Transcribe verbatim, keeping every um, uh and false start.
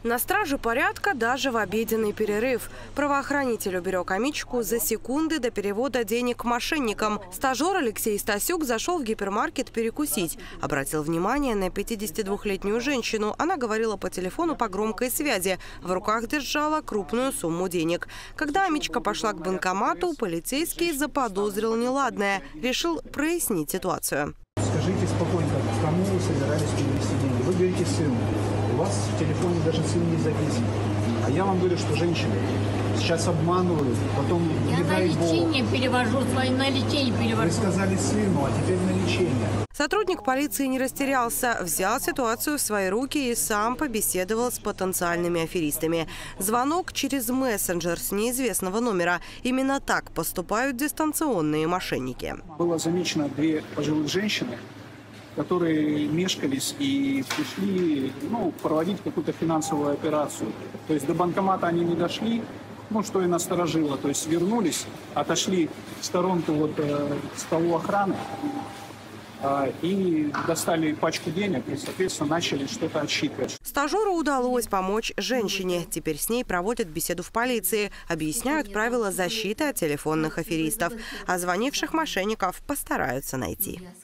На страже порядка даже в обеденный перерыв. Правоохранитель уберег Амичку за секунды до перевода денег мошенникам. Стажер Алексей Стасюк зашел в гипермаркет перекусить. Обратил внимание на пятидесятидвухлетнюю женщину. Она говорила по телефону по громкой связи. В руках держала крупную сумму денег. Когда Амичка пошла к банкомату, полицейский заподозрил неладное. Решил прояснить ситуацию. Скажите спокойно, кому вы собирались перевести деньги? Вы говорите сыну. У вас в телефоне даже сын не записан. А я вам говорю, что женщины сейчас обманывают, потом Я не на дай бог. лечение перевожу, свои на лечение перевожу. Вы сказали сыну, а теперь на лечение. Сотрудник полиции не растерялся, взял ситуацию в свои руки и сам побеседовал с потенциальными аферистами. Звонок через мессенджер с неизвестного номера. Именно так поступают дистанционные мошенники. Было замечено две пожилых женщины, которые мешкались и пришли ну, проводить какую-то финансовую операцию. То есть до банкомата они не дошли, ну что и насторожило. То есть вернулись, отошли в сторонку вот, э, к столу охраны э, и достали пачку денег и, соответственно, начали что-то отсчитывать. Стажеру удалось помочь женщине. Теперь с ней проводят беседу в полиции. Объясняют правила защиты от телефонных аферистов. А звонивших мошенников постараются найти.